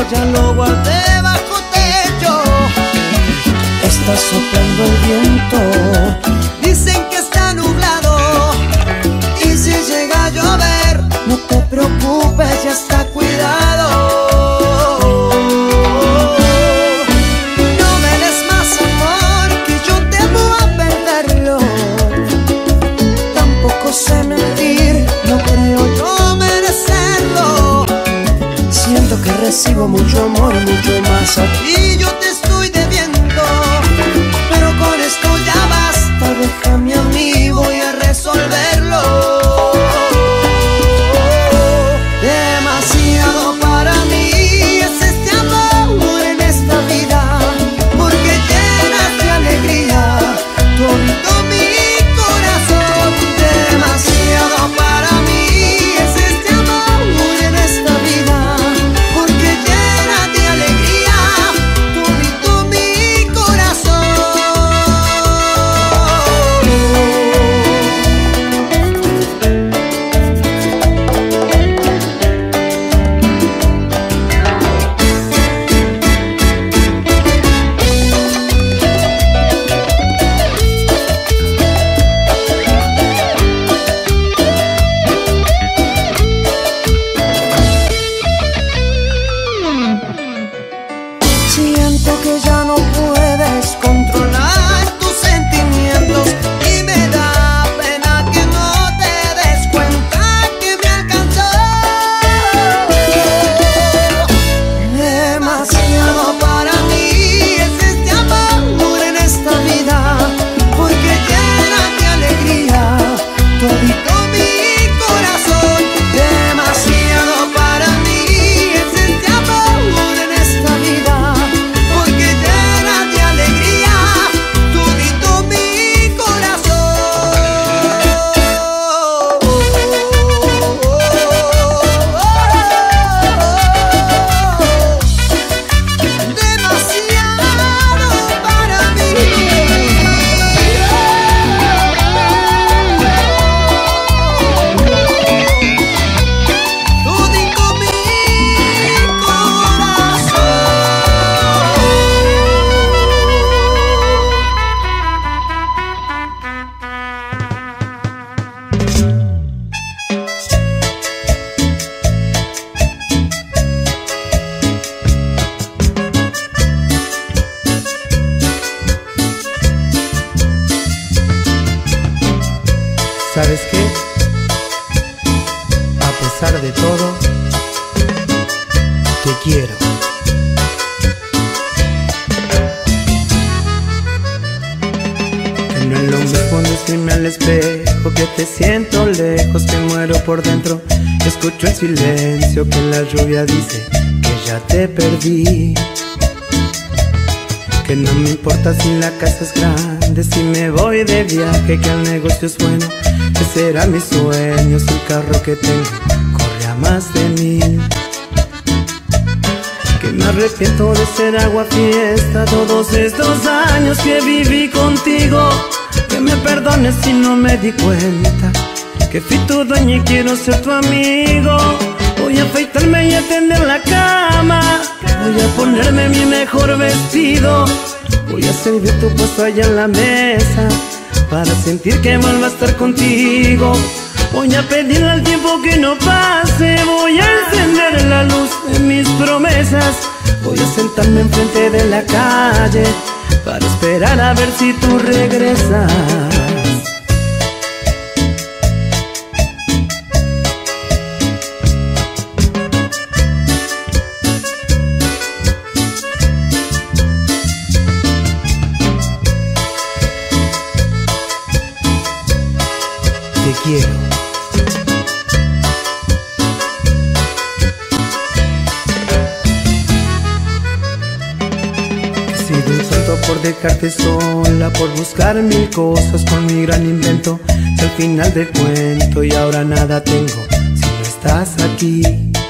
ya lo guardé bajo techo. Está soplando el viento, dicen que está nublado, y si llega a llover, no te preocupes, ya está cuidado. No me des más amor, que yo temo a perderlo. Tampoco sé mentir, no creo yo merecerlo. Siento que recibo mucho amor, mucho más a ti yo te estoy debiendo. Pero con esto ya basta, déjame a mí, voy a resolverlo. Demasiado para mí es este amor en esta vida, porque llenas de alegría todo mi corazón. Demasiado para mí es este amor en esta vida, porque llena de alegría todo mi corazón. Siento que ya no puedes controlar tus sentimientos y me da pena que no te des cuenta que me alcanzó. Demasiado para mí es este amor en esta vida, porque llena de alegría todito mi corazón. Demasiado para mí es este amor en esta vida, porque llena de alegría todito mi corazón. Demasiado para mí. Todito mi ¿Sabes qué? A pesar de todo, te quiero. Que no es lo mismo decirme al espejo que te siento lejos, que muero por dentro. Escucho el silencio que la lluvia dice que ya te perdí. Que no me importa si la casa es grande, si me voy de viaje, que el negocio es bueno, que será mi sueño si el carro que tengo corre a más de 1000. Que me arrepiento de ser agua fiesta todos estos años que viví contigo. Que me perdones si no me di cuenta que fui tu dueño y quiero ser tu amigo. Voy a afeitarme y a tender la cama, voy a ponerme mi mejor vestido, voy a servir tu puesto allá en la mesa para sentir que vuelvo a estar contigo. Voy a pedirle al tiempo que no pase, voy a encender la luz de mis promesas, voy a sentarme enfrente de la calle para esperar a ver si tú regresas. Te quiero. He sido un santo por dejarte sola, por buscar mil cosas con mi gran invento. Si al final del cuento y ahora nada tengo si no estás aquí.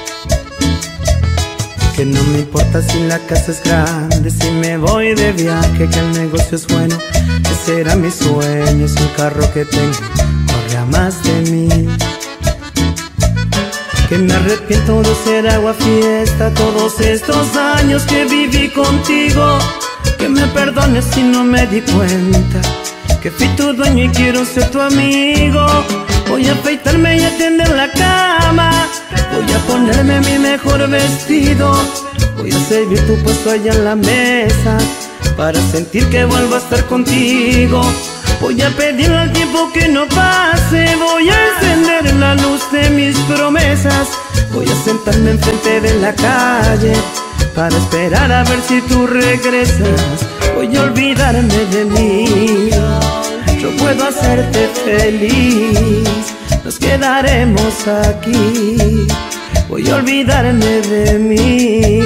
Que no me importa si la casa es grande, si me voy de viaje, que el negocio es bueno, que será mi sueño, si el carro que tengo corre a más de 1000. que me arrepiento de ser agua fiesta todos estos años que viví contigo. Que me perdones si no me di cuenta que fui tu dueño y quiero ser tu amigo. Voy a afeitarme y a tender la cama, voy a ponerme mi mejor vestido, voy a servir tu puesto allá en la mesa para sentir que vuelvo a estar contigo. Voy a pedirle al tiempo que no pase, voy a encender la luz de mis promesas, voy a sentarme enfrente de la calle para esperar a ver si tú regresas. Voy a olvidarme de mí, yo puedo hacerte feliz, nos quedaremos aquí. Voy a olvidarme de mí.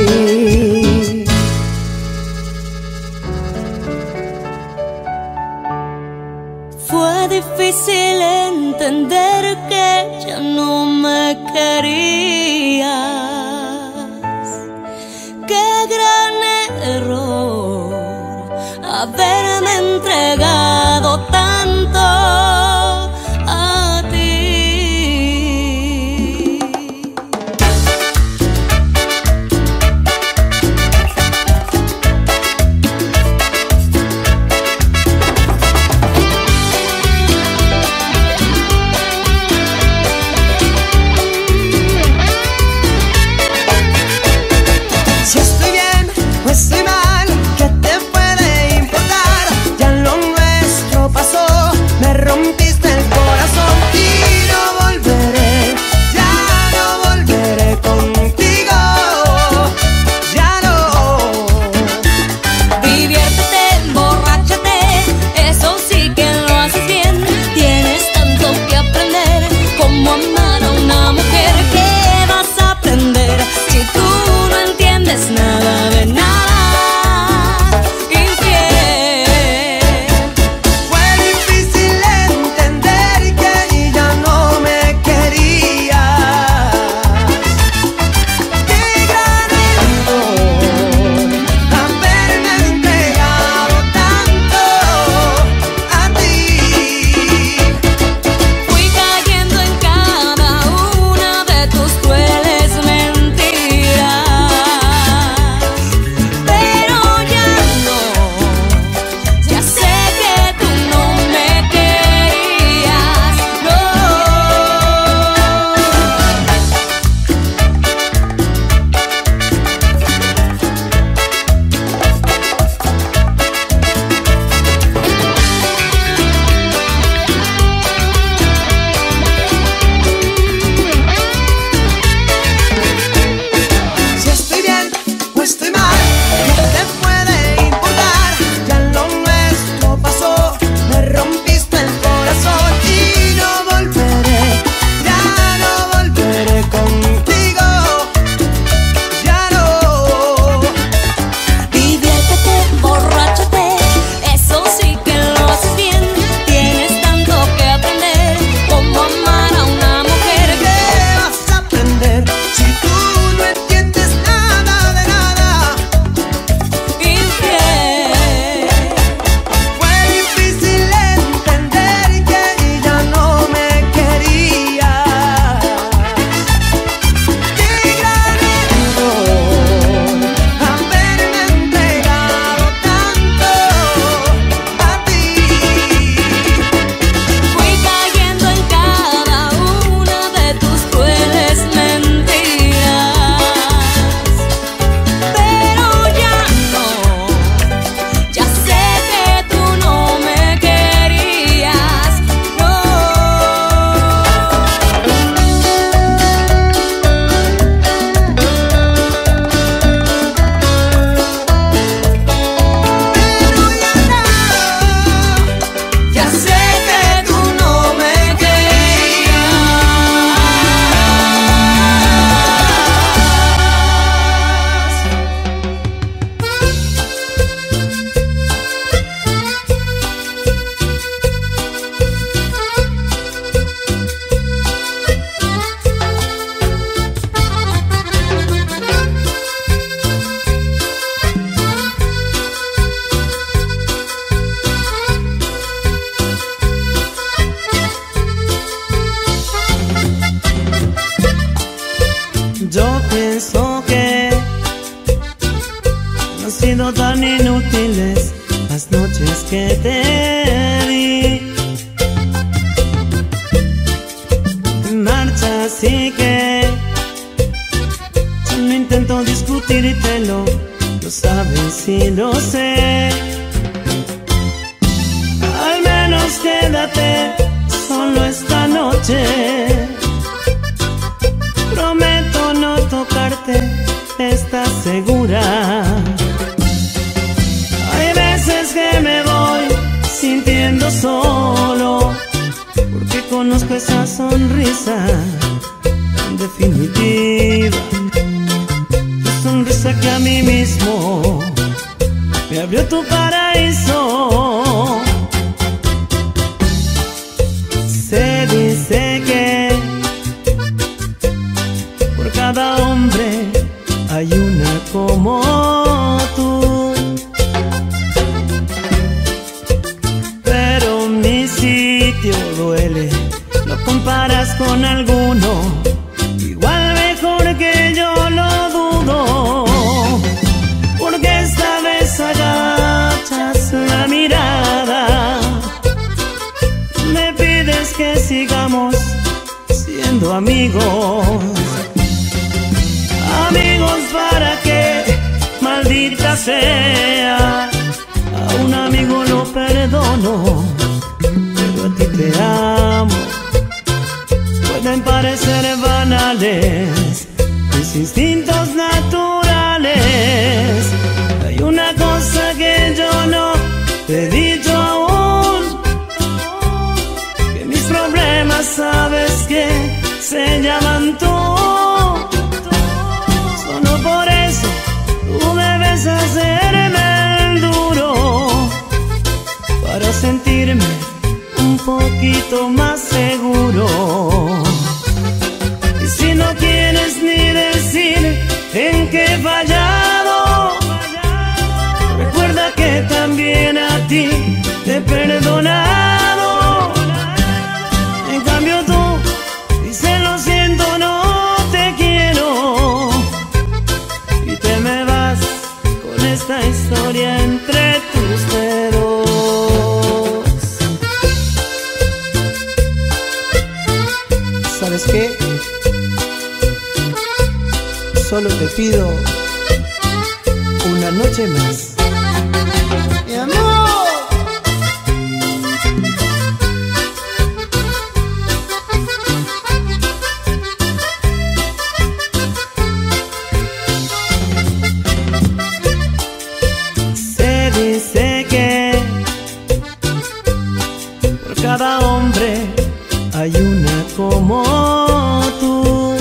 Fue difícil entender que ya no me querías. Qué gran error haberme entregado tanto a ti. Yo pienso que no han sido tan inútiles las noches que te di. Te marchas y que yo no intento discutírtelo, lo sabes y lo sé. Al menos quédate solo esta noche. Prometo no tocarte, ¿estás segura? Hay veces que me voy sintiendo solo, porque conozco esa sonrisa en definitiva. Tu sonrisa que a mí mismo me abrió tu paraíso. Se dice que por cada hombre hay una como tú, pero mi sitio duele, lo comparas con alguno, igual mejor que yo lo dudo, porque esta vez agachas la mirada, me pides que sigamos siendo amigos. Amigos, ¿para qué? Maldita sea. A un amigo lo perdono, pero a ti te amo. Pueden parecer banales mis instintos naturales. Hay una cosa que yo no te he dicho aún, que mis problemas sabes que se llaman tú. Solo por eso tú debes hacerme el duro, para sentirme un poquito más seguro. Y si no quieres ni decir en qué he fallado, recuerda que también a ti te he perdonado. En cambio tú dices lo siento, no te quiero, y te me vas con esta historia entre tus dedos. ¿Sabes qué? Solo te pido una noche más. ¡Mi amor! Se dice que por cada hombre hay una como tú,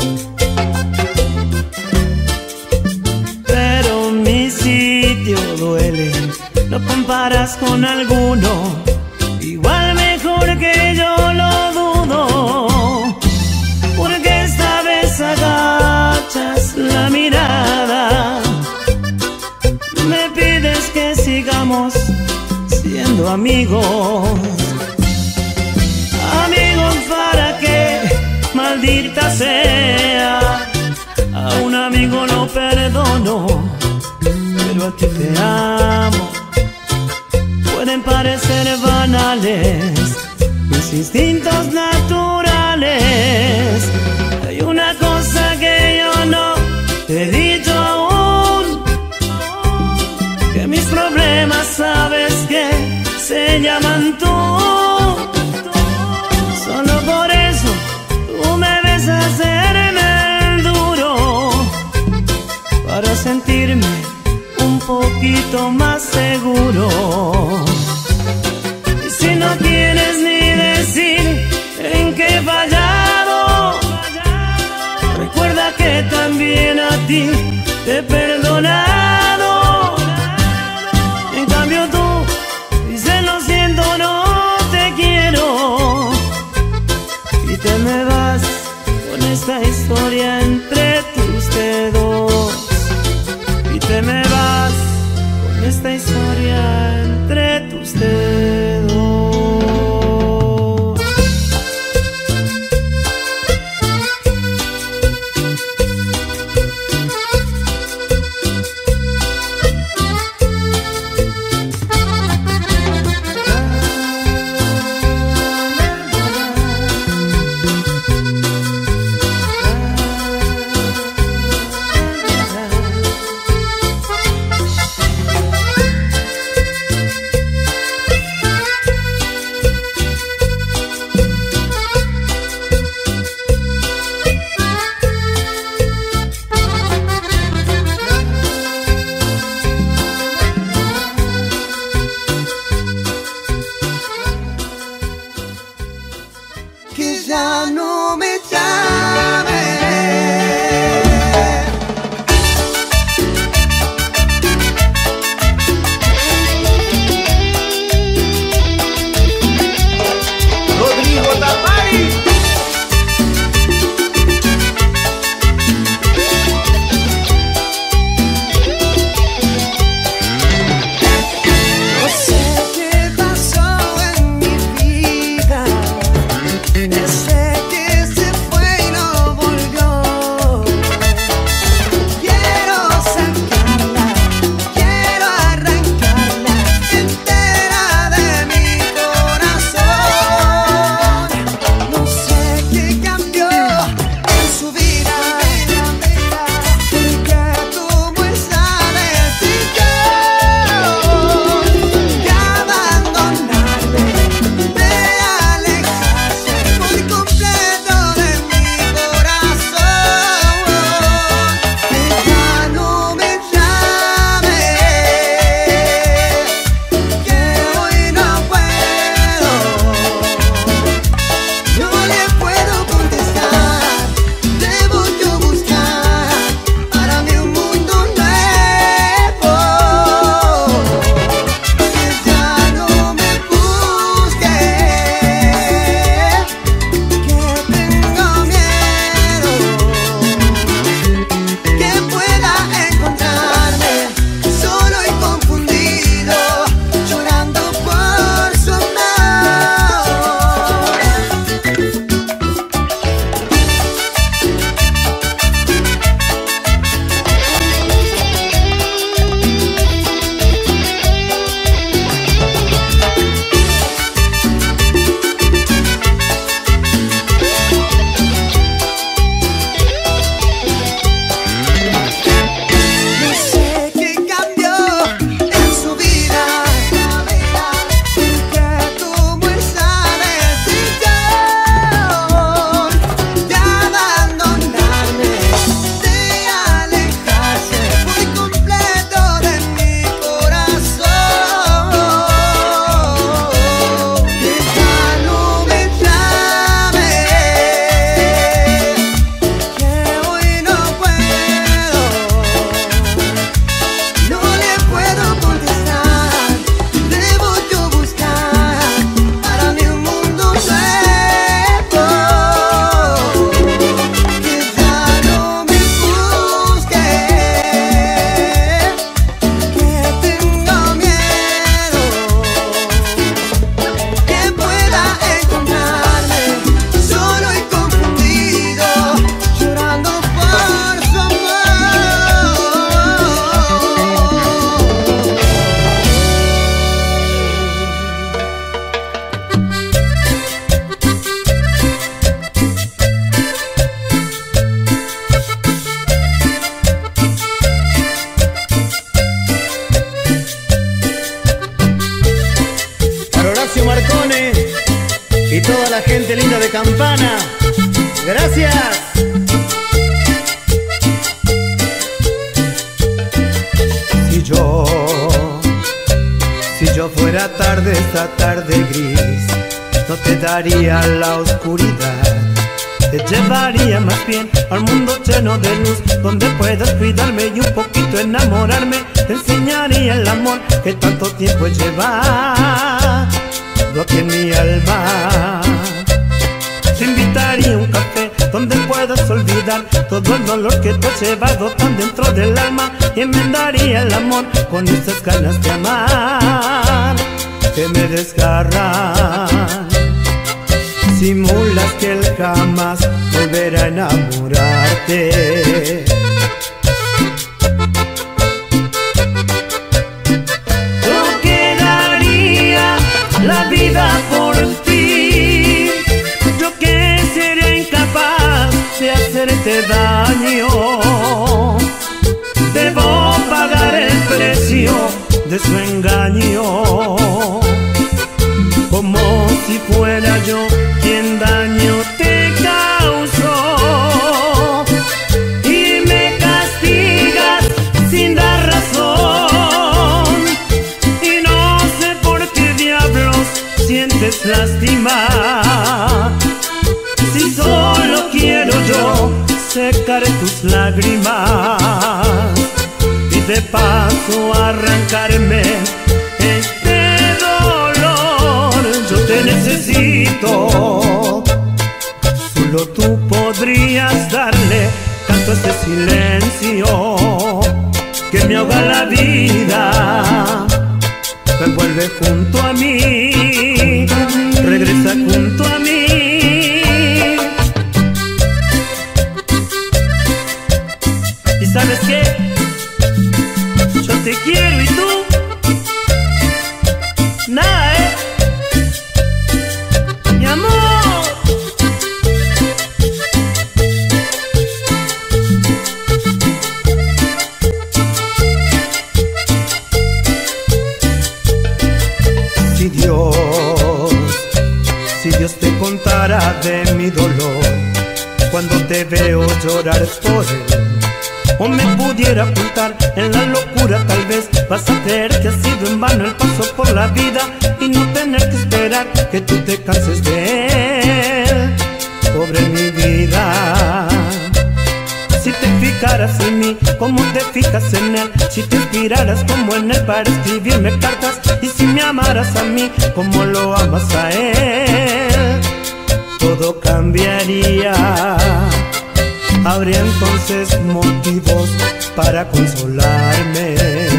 pero mi sitio duele, lo comparas con alguno, igual mejor que yo lo dudo, porque esta vez agachas la mirada, me pides que sigamos siendo amigos. Amigos, ¿para qué? Maldita sea. A un amigo lo perdono, pero a ti te amo. Pueden parecer banales mis instintos naturales. Hay una cosa que yo no te he dicho aún, que mis problemas sabes que se llaman tú. Solo por eso tú me ves hacerme el duro, para sentirme un poquito más seguro. Y si no quieres ni decir en qué he fallado, recuerda que también a ti te he perdonado. En cambio tú dices lo siento, no te quiero, y te me vas con esta historia entre tus dedos. Y te me vas con esta historia entre toda la gente linda de Campana. Gracias. Si yo fuera tarde, esta tarde gris, no te daría la oscuridad. Te llevaría más bien al mundo lleno de luz, donde puedas cuidarme y un poquito enamorarme. Te enseñaría el amor que tanto tiempo he llevado aquí en mi alma. Te invitaría a un café donde puedas olvidar todo el dolor que te has llevado tan dentro del alma, y enmendaría el amor con esas ganas de amar que me desgarran. Simulas que él jamás volverá a enamorarte. Yo quedaría la vida por ti, yo que sería incapaz de hacerte daño. Debo pagar el precio de su engaño, como si fuera yo quien daño te causó, y me castigas sin dar razón, y no sé por qué diablos sientes lástima, si solo quiero yo secar tus lágrimas y de paso arrancarme este dolor. Yo te necesito, solo tú podrías darle canto a este silencio que me ahoga la vida. Me envuelve junto a mí, regresa junto a mí. ¿Y sabes qué? Yo te quiero y tú nada, mi amor. Si Dios te contara de mi dolor cuando te veo llorar por él, o me pudiera ocultar en la locura, tal vez vas a creer que ha sido en vano el paso por la vida y no tener que esperar que tú te canses de él. Pobre mi vida, si te fijaras en mí como te fijas en él, si te inspiraras como en él para escribirme cartas, y si me amaras a mí como lo amas a él, todo cambiaría. Habría entonces motivos para consolarme.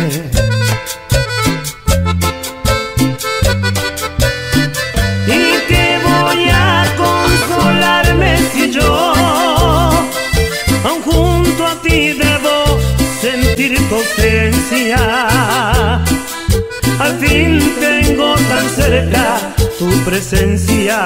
¿Y qué voy a consolarme si yo, aun junto a ti, debo sentir tu ausencia? Al fin tengo tan cerca tu presencia.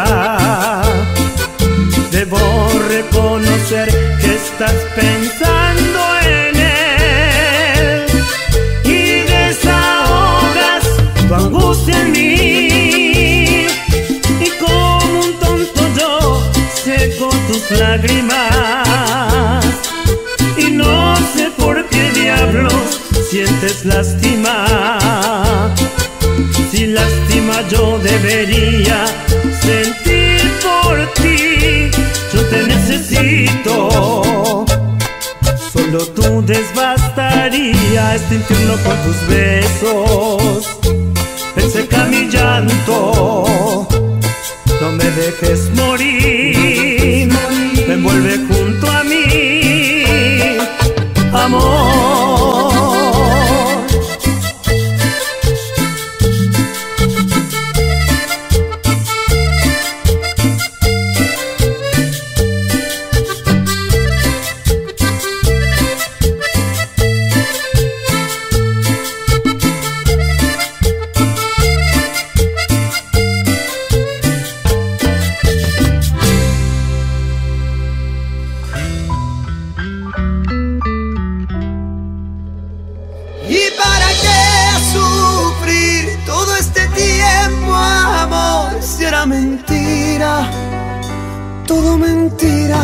Debo reconocer que estás pensando en él y desahogas tu angustia en mí, y como un tonto yo seco tus lágrimas, y no sé por qué diablos sientes lástima, si lástima yo debería sentir por ti. Yo te necesito, solo tú desbastaría este infierno con tus besos. Ven, seca mi llanto, no me dejes morir, me envuelve junto a mí, amor. Mentira. mentira, todo mentira.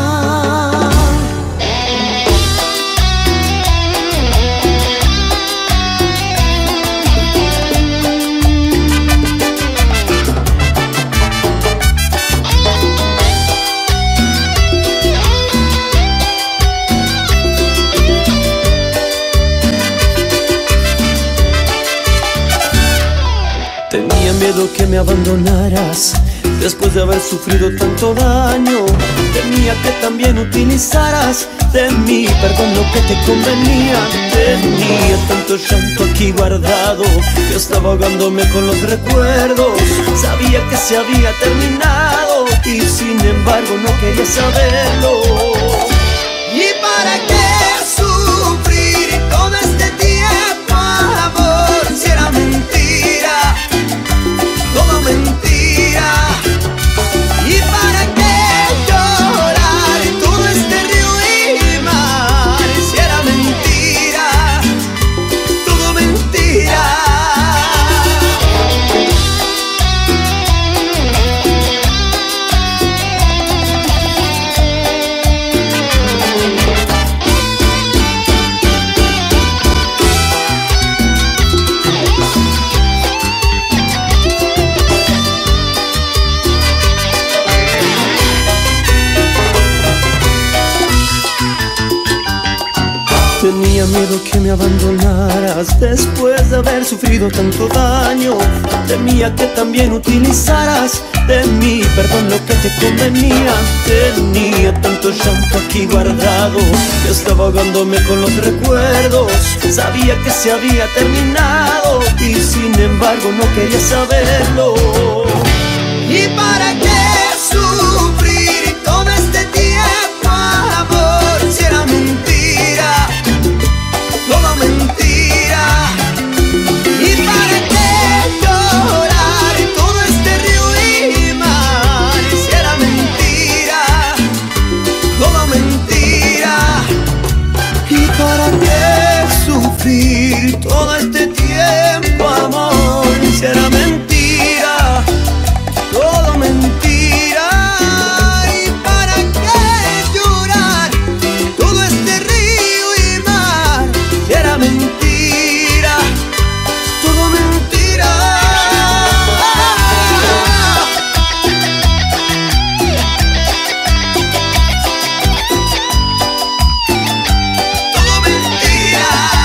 Tenía miedo que me abandonaras después de haber sufrido tanto daño. Temía que también utilizaras de mí, perdón, lo que te convenía. Tenía tanto llanto aquí guardado que estaba ahogándome con los recuerdos. Sabía que se había terminado y sin embargo no quería saberlo. ¿Y para qué sufrir todo este tiempo, amor, si era mentira, todo mentira? ¿Y para qué llorar todo este río y mar, si era mentira, todo mentira? Tenía miedo que me abandonaras después de haber sufrido tanto daño. Temía que también utilizaras de mí, perdón, lo que te convenía. Tenía tanto llanto aquí guardado que estaba ahogándome con los recuerdos. Sabía que se había terminado y sin embargo no quería saberlo. ¿Y para qué sufrir todo este tiempo, amor, si era mentira, todo mentira? ¿Y para qué llorar todo este río y mar, si era mentira, todo mentira? ¿Y para qué sufrir todo este tiempo, amor, si era mentira, todo mentira? ¿Y para qué llorar todo este río y mar, si era mentira, todo mentira? Todo mentira.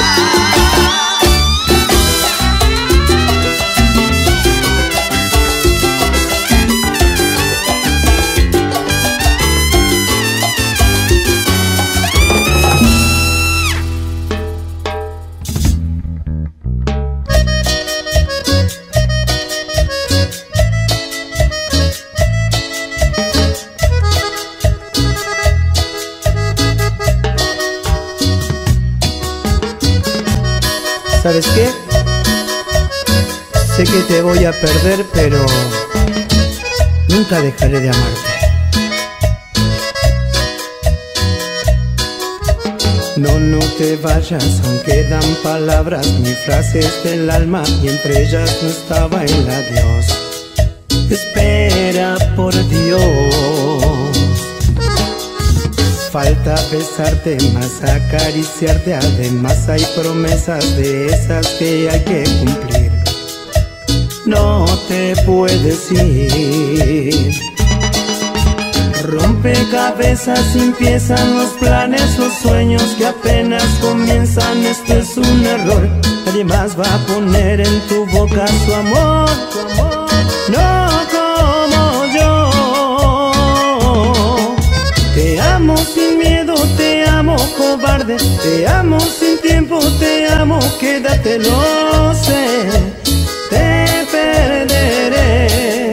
¿Sabes qué? Sé que te voy a perder, pero nunca dejaré de amarte. No, no te vayas, aún quedan palabras, ni frases del alma, y entre ellas no estaba el adiós. Espera, por Dios. Falta besarte más, acariciarte, además hay promesas de esas que hay que cumplir. No te puedes ir. Rompecabezas, empiezan los planes, los sueños que apenas comienzan. Esto es un error, nadie más va a poner en tu boca su amor, no como yo. Te amo sin miedo, te amo cobarde, te amo sin tiempo, te amo, quédate, lo sé, te perderé.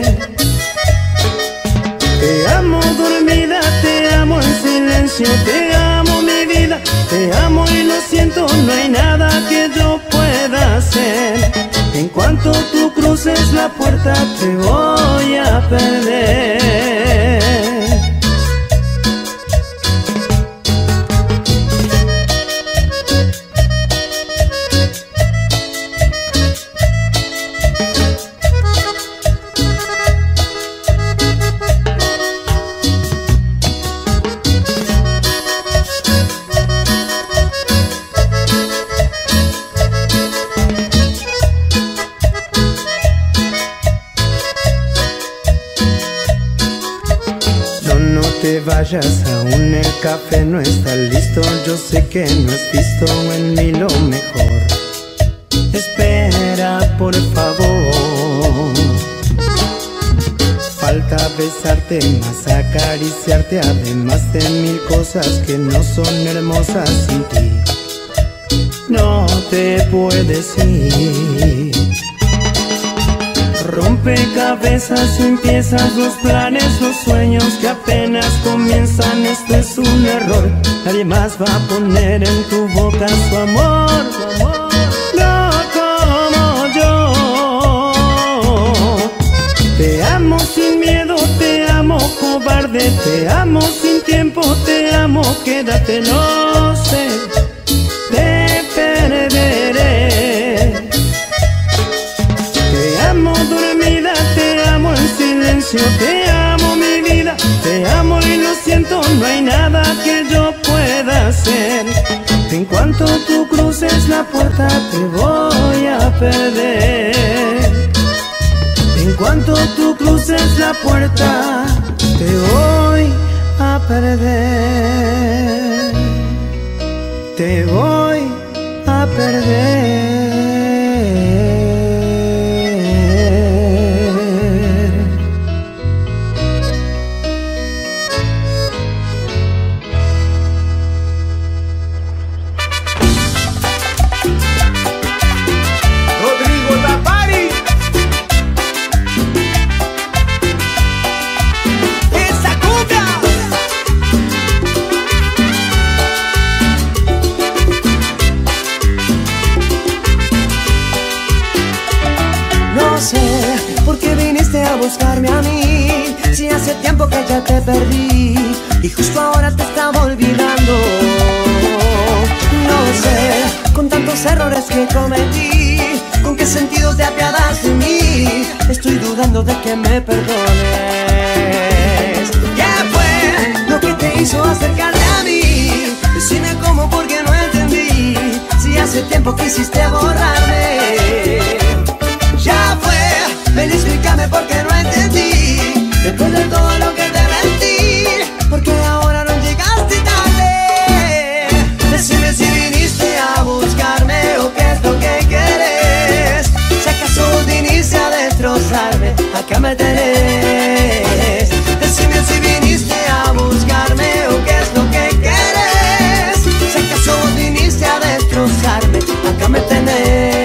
Te amo dormida, te amo en silencio, te amo mi vida, te amo y lo siento, no hay nada que yo pueda hacer. En cuanto tú cruces la puerta te voy a perder. vayas, aún el café no está listo. Yo sé que no has visto en mí lo mejor. Espera, por favor. Falta besarte más, acariciarte, además de mil cosas que no son hermosas sin ti. No te puedes ir. Rompecabezas, empiezas los planes, los sueños que apenas comienzan. Esto es un error. Nadie más va a poner en tu boca su amor, no como yo. Te amo sin miedo, te amo cobarde, te amo sin tiempo, te amo, quédate, no sé, te perderé. Te amo dormida, te amo en silencio, te amo mi vida, te amo y lo siento, no hay nada que yo pueda hacer. En cuanto tú cruces la puerta te voy a perder. En cuanto tú cruces la puerta te voy a perder. Te voy a perder. Buscarme a mí, si hace tiempo que ya te perdí y justo ahora te estaba olvidando. No sé, con tantos errores que cometí, con qué sentido te apiadas de mí. Estoy dudando de que me perdones. ¿Qué fue lo que te hizo acercarte a mí? Decime cómo, porque no entendí. Si hace tiempo quisiste borrarme. Ya fue. Ven, explícame por qué no entendí. Después de todo lo que te mentí, porque ahora no llegaste tarde. Decime si viniste a buscarme o qué es lo que quieres. Si acaso viniste a destrozarme, acá me tenés. Decime si viniste a buscarme o qué es lo que quieres. Si acaso viniste a destrozarme, acá me tenés.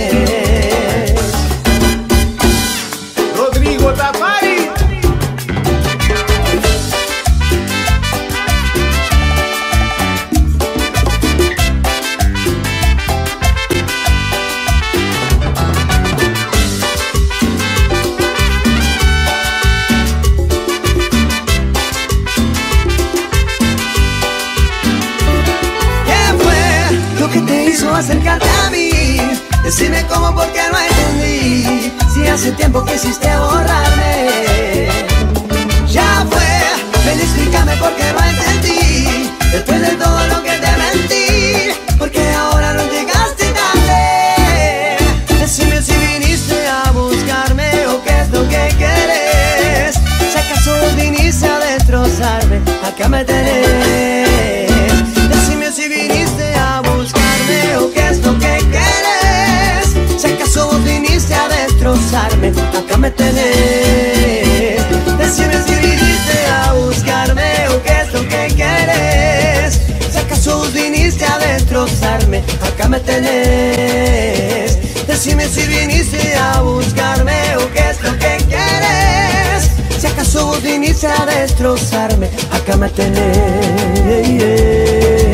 Acércate a mí, decime cómo, porque no entendí. Si hace tiempo quisiste borrarme. Ya fue, ven, explícame por qué no entendí. Después de todo lo que te mentí, porque ahora no llegaste tarde. Decime si viniste a buscarme o qué es lo que quieres. Si acaso viniste a destrozarme, acá me tenés. Decime si viniste a buscarme o qué es lo que quieres. Si acaso vos viniste a destrozarme, acá me tenés. Decime si viniste a buscarme o qué es lo que quieres. Si acaso vos viniste a destrozarme, acá me tenés. Decime si viniste a buscarme o qué es lo que quieres. Si acaso vos viniste a destrozarme, acá me tenés.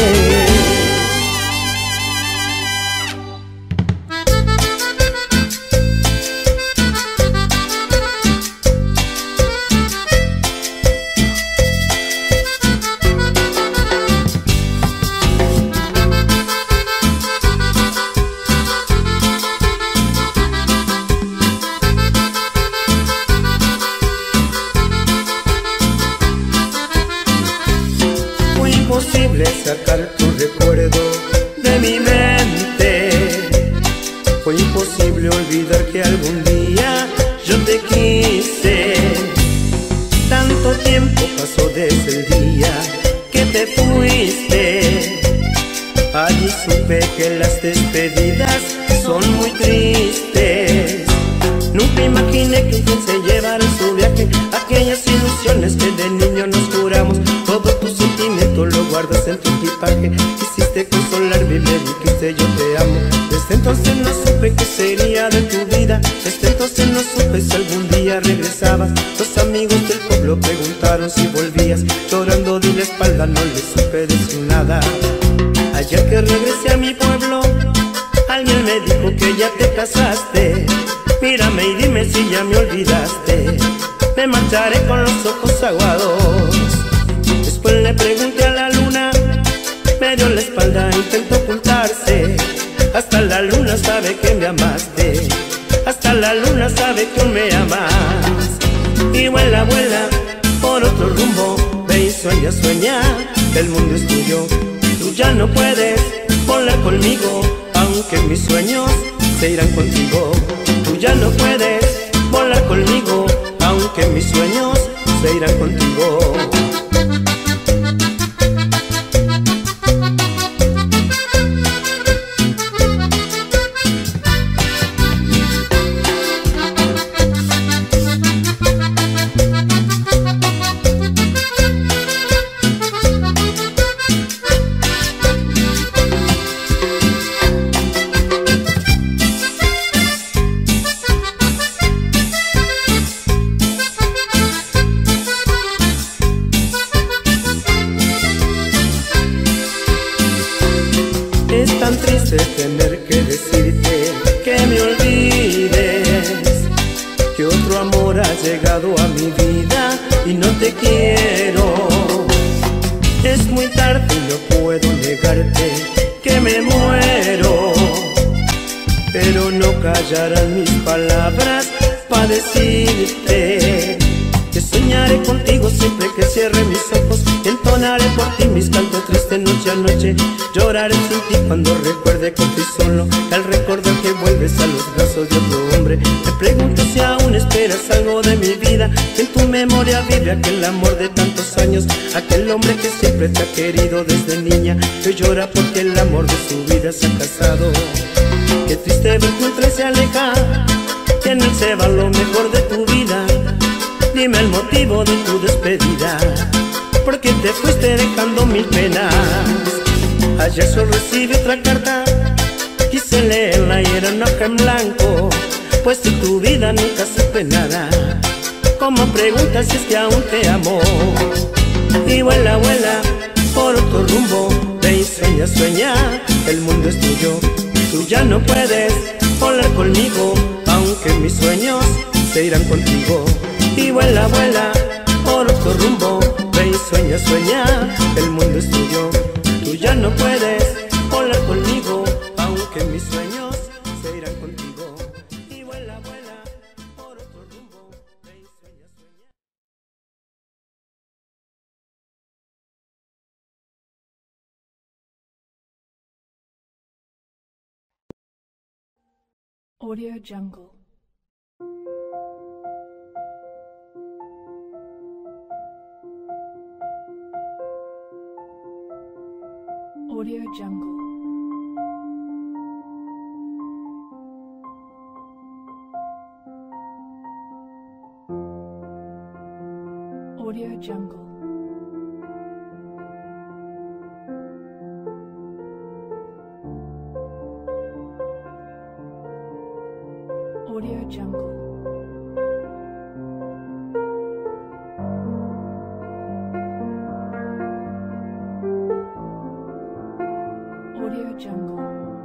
Sacar tu recuerdo de mi mente. Fue imposible olvidar que algún día yo te quise tanto. ¿Cuánto tiempo pasó desde el día que te fuiste? Allí supe que las despedidas son muy tristes. Nunca imaginé que un día se llevara en su viaje aquellas ilusiones que de niño nos juramos. Todo tu sentimiento lo guardas en tu equipaje. Quisiste consolarme y me dijiste yo te amo. Desde entonces no supe qué sería de tu vida. Desde entonces no supe si algún día regresabas. Los amigos del pueblo preguntaron si volvías. Llorando di la espalda, no les supe decir nada. Ayer que regresé a mi pueblo, alguien me dijo que ya te casaste. Mírame y dime si ya me olvidaste. Me marcharé con los ojos aguados. Después le pregunté a la luna, me dio la espalda, intentó ocultarse. Hasta la luna sabe que me amaste. Hasta la luna sabe que aún me amas. Y vuela, vuela por otro rumbo. Ve y sueña, sueña, el mundo es tuyo. Tú ya no puedes volar conmigo, aunque mis sueños se irán contigo. Tú ya no puedes volar conmigo, aunque mis sueños se irán contigo. Es tan triste tener que decirte que me olvides, que otro amor ha llegado a mi vida y no te quiero. Es muy tarde y no puedo negarte que me muero, pero no callarán mis palabras para decirte que soñaré contigo siempre que cierre mis ojos. Entonaré por ti mis cantos tristes noche a noche. Lloraré sin ti cuando recuerde que estoy solo. Al recordar que vuelves a los brazos de otro hombre, me pregunto si aún esperas algo de mi vida. En tu memoria vive aquel amor de tantos años, aquel hombre que siempre te ha querido desde niña, que llora porque el amor de su vida se ha casado. Qué triste ver que entre se aleja, que en él se va lo mejor de tu vida. Dime el motivo de tu despedida, porque te fuiste dejando mil penas. Ayer solo recibí otra carta, quise leerla y era una hoja en blanco. Pues en tu vida nunca supe nada, como preguntas si es que aún te amo. Y vuela, vuela por otro rumbo. Ve y sueña, sueña, el mundo es tuyo. Tú ya no puedes volar conmigo, aunque mis sueños se irán contigo. Y vuela, vuela por otro rumbo. Ve y sueña, sueña, el mundo es tuyo. Tú ya no puedes volar conmigo, aunque mis sueños se irán contigo. Y vuela, vuela por otro rumbo. Ve y sueña, sueña. Audio Jungle. Audio Jungle. Audio Jungle. Audio Jungle. Audio Jungle.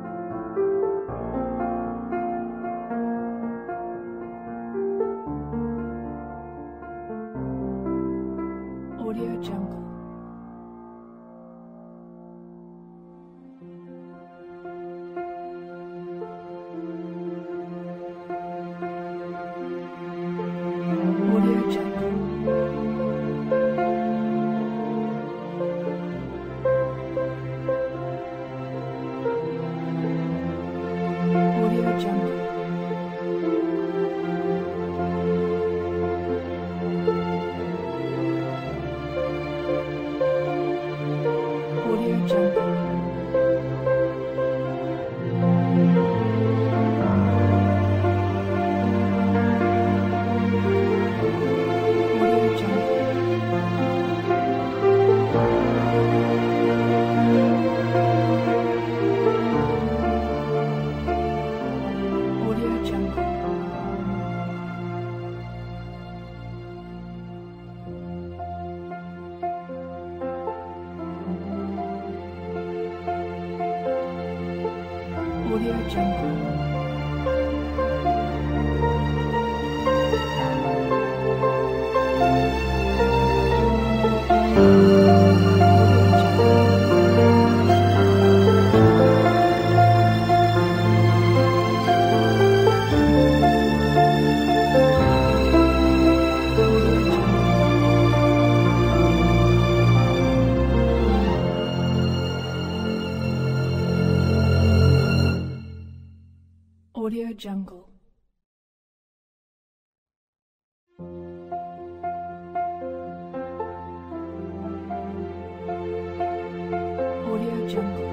Audio Jungle. Audio Audio Jungle. Audio Jungle. Audio Jungle.